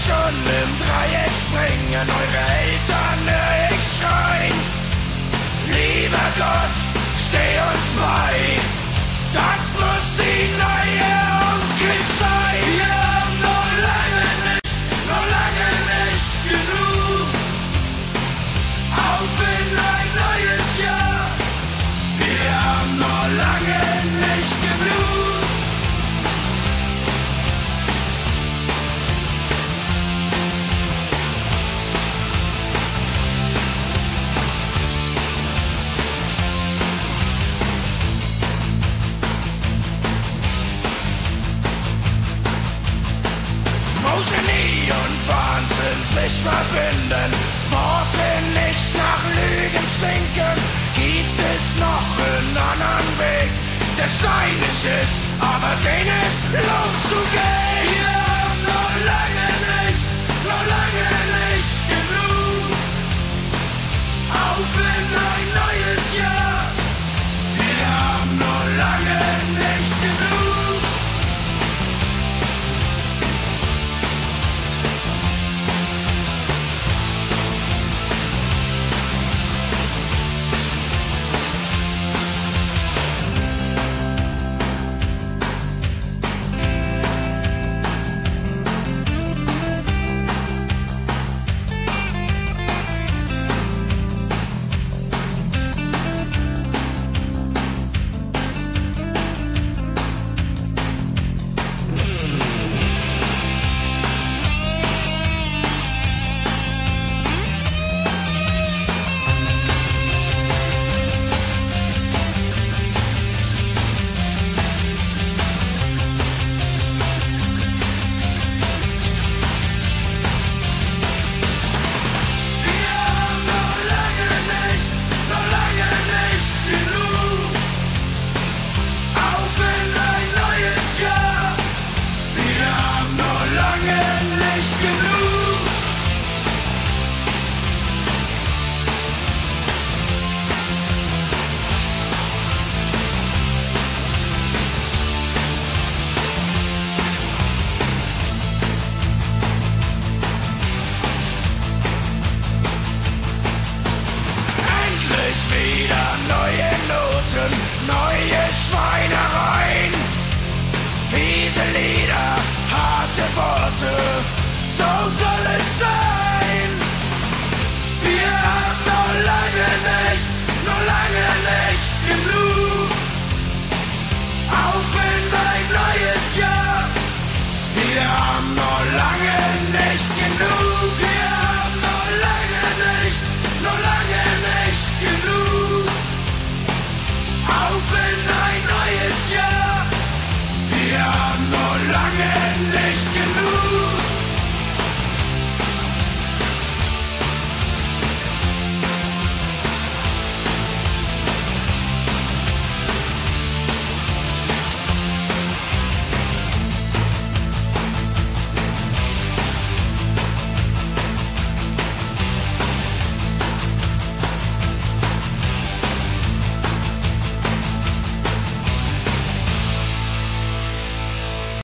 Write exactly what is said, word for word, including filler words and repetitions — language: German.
schon im Dreieck springen, eure Eltern hör ich schreien. Lieber Gott, steh uns bei, das muss die neue Onkel sein. Wir haben noch lange nicht, noch lange nicht genug. Auf in ein neues Jahr, wir haben noch lange nicht genug. Wo Genie und Wahnsinn sich verbinden, Worte nicht nach Lügen stinken, gibt es noch einen anderen Weg, der steinig ist, aber den es lohnt zu gehen. Wir haben noch lange